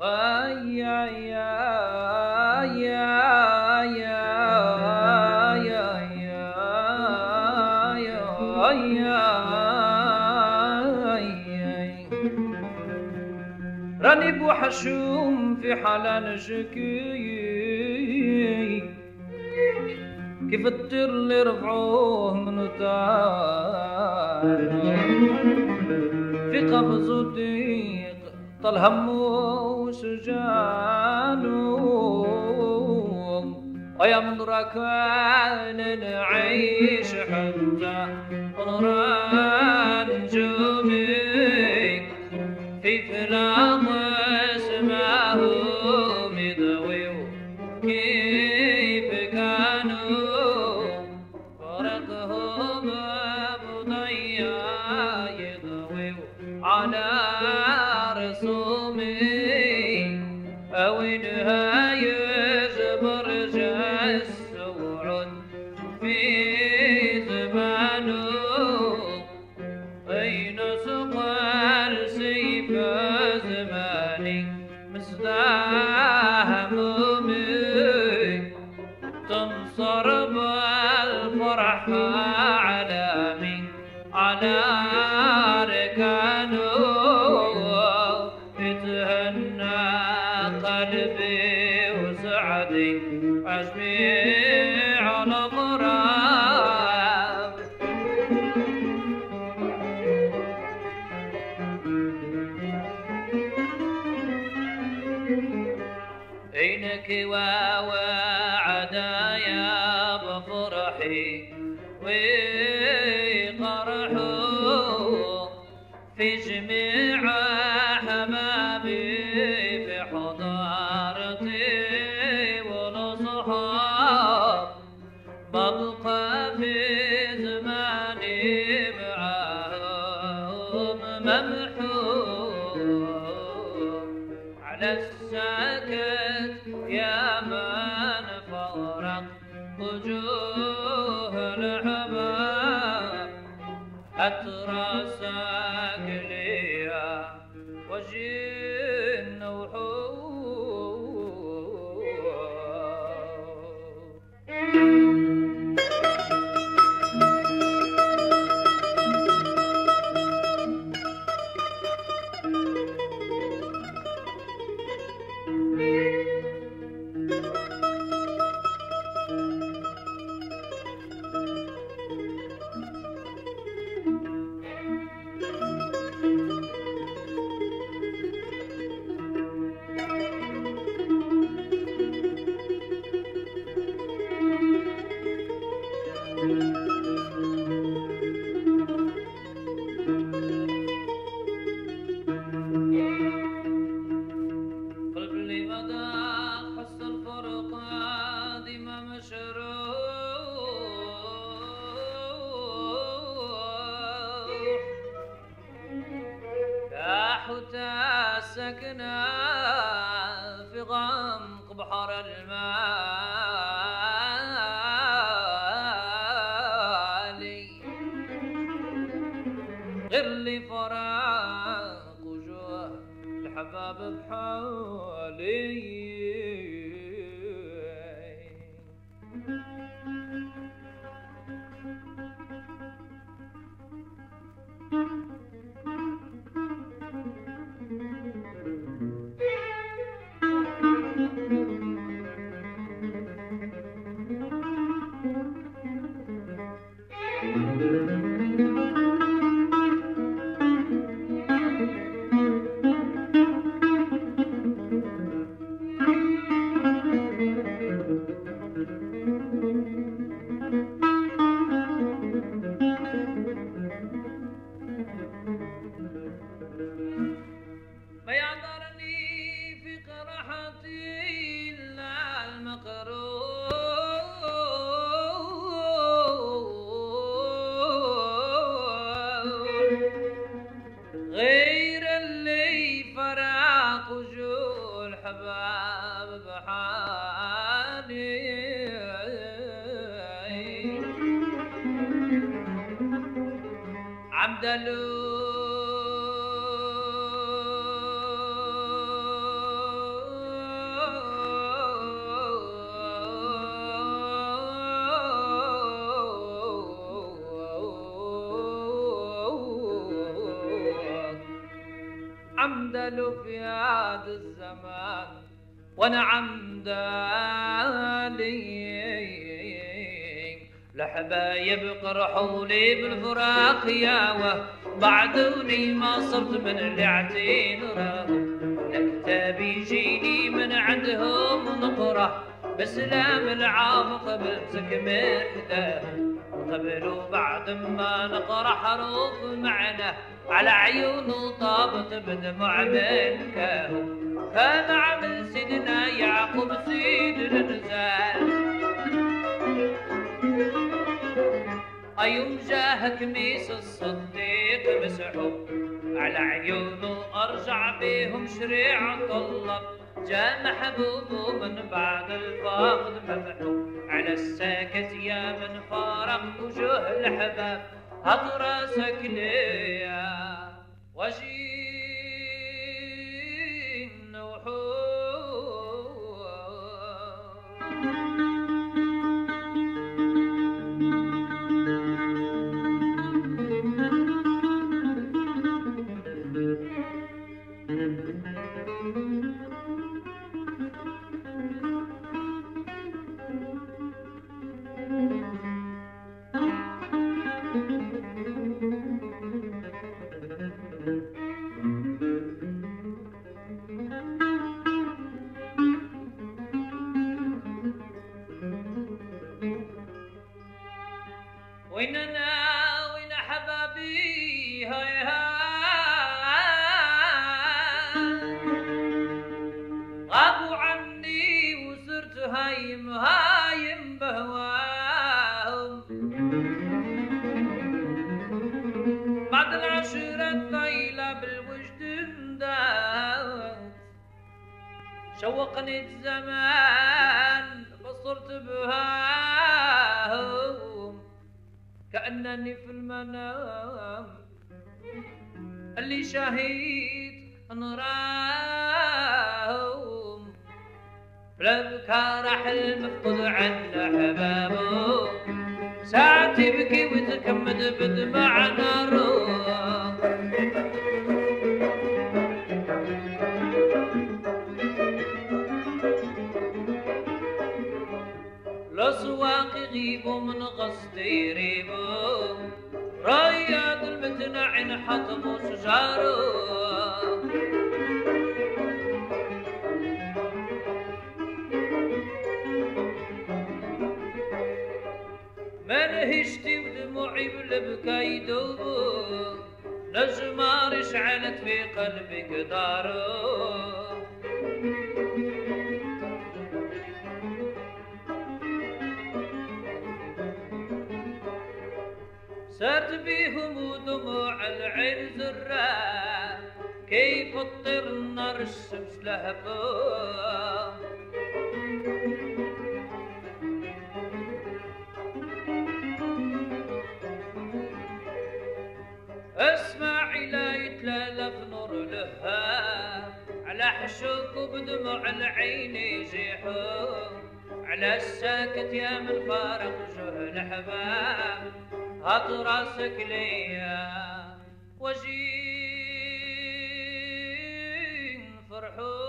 راني بوحشوم في حلال شكي كيف الطير اللي رفعوه من الدار في قفز ضيق طال همه وسجانه ويا من ركان نعيش حتى نوران جومي في فلاط اسمه مضوي كيف كانوا فرقهم بضيا يضوي على رسومي او نهاية زبر السوعد في زمانه أين صقر سيف زماني مستهمومي تنصر بالفرح علامي على ركانه يتهنى قلبي وسعدي عزمي على غرام عينك ووعدايا بفرحي وقرحه في جميع حبابي في حضارتي والأصحاب ببقى في زماني معاهم ممحوم على الساكت يا من فرق وجوه الحباب أتراسك ليا وجن سكنا في غمق بحر المالي غير لي فراق وجوه الحباب بحالي غير اللي فراق وجوه الحباب بحالي عبدلو دلو في هذا الزمان ونعم دالي لحبايب قرحوا لي بالفراق ياوه بعدوني ما صرت من اللي اعتنراهم الكتاب يجيني من عندهم نقره بسلام العام قبل تكمل حداهم قبل وبعد ما نقرا حروف معنى على عيونه طابت بدمع منكاهم كان عمل سيدنا يعقوب سيد النزال أيوم جاه كميس الصديق مسحوب على عيونه أرجع بيهم شريعة الله جاء محبوب من بعد الفاقد ممحوب على الساكت يا من فارق وجوه الحباب هض راسك ليا وجين وحور ويننا وين حبابي هاي غابوا عني وصرت هايم هايم بهواهم بعد العشرة الطيلة بالوجد انداوت شوقني الزمان بصرت بهاهم كأنني في المنام اللي شهيد نراهم بالأذكار حلم مفقود عنا حبابه ساعات يبكي ويتكمد بدمع ناره الأسواق يغيبوا من قصد يريبوا رياض المتنعن حطموا شجاره منهشتي ودموعي بالبكا يدوبوا نجمار شعلت في قلبي قداره سرت بيهم ودموع العين زرا كيف تطير النار الشمس لهفا اسمعي لا يتلالف نور لها على حشوك وبدموع العين يجيحوا على الساكت يا من فارق وجه الحباب هات راسك ليا وجين فرحوا